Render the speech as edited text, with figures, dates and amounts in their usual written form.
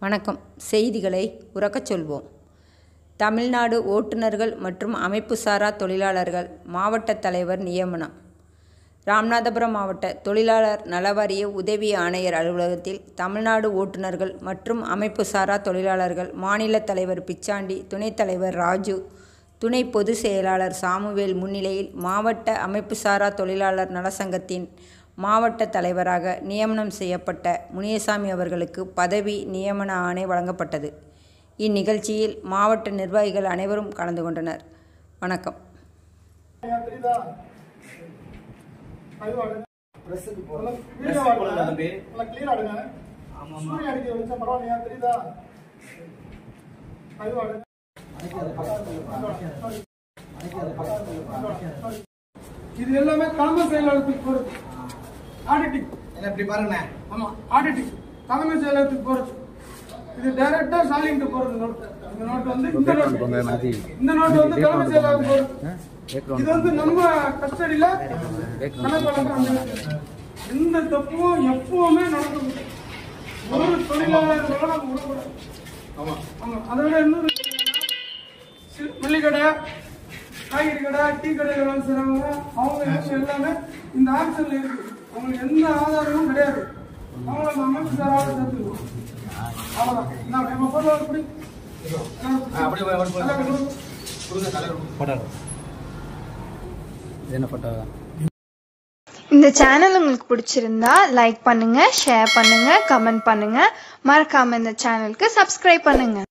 வணக்கம். செய்திகளை உரக்கச் சொல்வோம். தமிழ்நாடு ஓட்டுநர்கள் மற்றும் அமைப்புசாரா தொழிலாளர்கள் மாவட்ட தலைவர் நியமனம். ராமநாதபுரம் மாவட்ட தொழிலாளர் நலவாரிய உதவி ஆணையர் அலுவலகத்தில் தமிழ்நாடு ஓட்டுநர்கள் மற்றும் அமைப்புசாரா தொழிலாளர்கள் மாநில தலைவர் பிச்சாண்டி, துணைத் தலைவர் ராஜு, துணை பொதுச் செயலாளர் சாமுவேல் முன்னிலையில் மாவட்ட அமைப்புசாரா தொழிலாளர் நலச்சங்கத்தின் மாவட்ட தலைவராக நியமனம் செய்யப்பட்ட முனியசாமி அவர்களுக்கு பதவி நியமன ஆணை வழங்கப்பட்டது. இந்நிகழ்ச்சியில் மாவட்ட நிர்வாகிகள் அனைவரும் கலந்து கொண்டனர். வணக்கம். இது எல்லாமே தலைமை செயலாளருக்கு பொறுத்து. ஆடிட்டிங் எப்படி பாருங்க. ஆமா, ஆடிட்டிங் தலைமை செயலகத்துக்கு போறது. இது டைரக்டா சாலிங்கிட்ட போறது. இந்த நோட் வந்து இந்த நோட் வந்து தலைமை செயலகம் போறது. இது வந்து நம்ம கஸ்டடியில எந்த தப்பும் எப்பவுமே நடக்கும். ஒரு தொழிலாளர்களோட நம்ம விடக்கூடாது. ஆமா ஆமா. அதை விட இன்னொரு மல்லிகடை, காய்கறி கடை, டீ கடையில் வேலை செய்யறவங்க அவங்க எல்லாமே இந்த ஆப்ஷன்ல இருக்கு. அவங்களுக்கு எந்த ஆதாரமும் கிடையாது. அவங்கள அமைப்பு சாராக சேர்த்துக்கணும். அவ்வளவுதான். இந்த சேனல் உங்களுக்கு பிடிச்சிருந்தா லைக் பண்ணுங்க, ஷேர் பண்ணுங்க, கமெண்ட் பண்ணுங்க. மறக்காம இந்த சேனலுக்கு சப்ஸ்கிரைப் பண்ணுங்க.